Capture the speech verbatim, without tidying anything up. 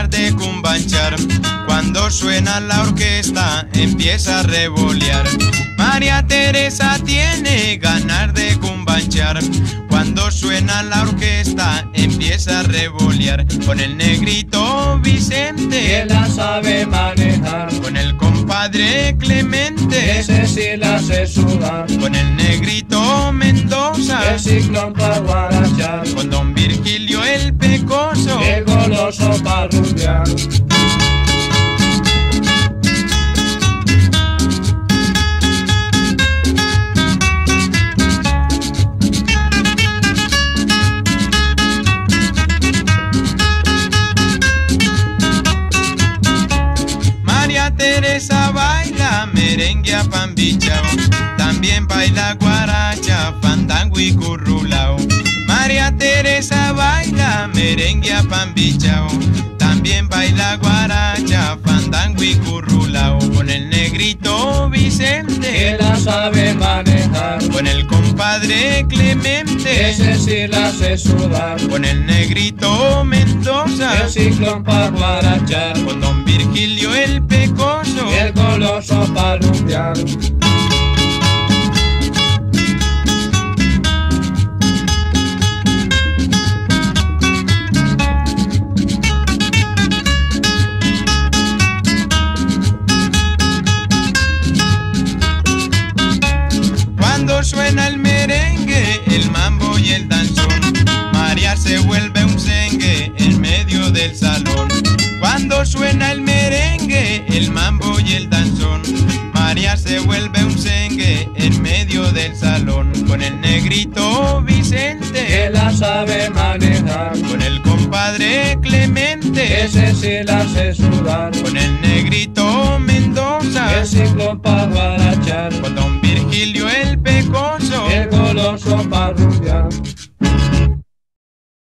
ganar de cumbanchar. Cuando suena la orquesta empieza a revolear. María Teresa tiene ganar de cumbanchar. Cuando suena la orquesta empieza a revolear. Con el negrito Vicente, que la sabe manejar. con el compadre Clemente, ese sí la hace sudar. con el negrito Mendoza, El ciclón pa' guarachar. con don Virgilio el Pecoso, El goloso pa' rumbear. María Teresa baila merengue a pambichao, también baila guaracha, fandango y currulao. María Teresa baila merengue a pambichao, también baila guaracha, fandango y currulao. Con el negrito Vicente, Que la sabe manejar. con el compadre Clemente, Ese sí la hace sudar. con el negrito Mendoza, El ciclón pa' guarachar. con don Virgilio el Pecoso, El goloso pa' rumbear. Cuando suena el merengue, el mambo y el danzón, María se vuelve un zengue en medio del salón. Cuando suena el merengue, el mambo y el danzón, María se vuelve un zengue en medio del salón. Con el negrito Vicente, Que la sabe manejar. con el compadre Clemente, Ese sí la hace sudar. con el negrito Mendoza, El ciclón pa'